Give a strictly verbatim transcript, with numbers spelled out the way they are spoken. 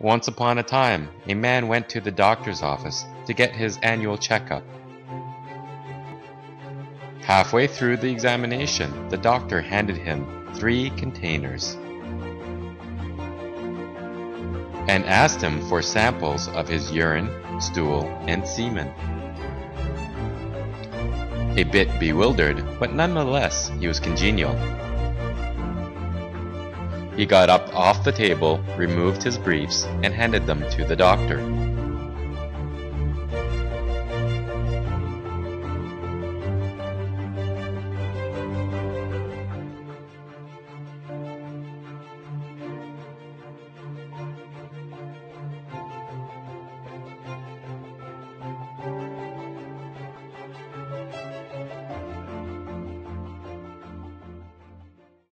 Once upon a time, a man went to the doctor's office to get his annual checkup. Halfway through the examination, the doctor handed him three containers and asked him for samples of his urine, stool, and semen. A bit bewildered, but nonetheless he was congenial. He got up off the table, removed his briefs, and handed them to the doctor.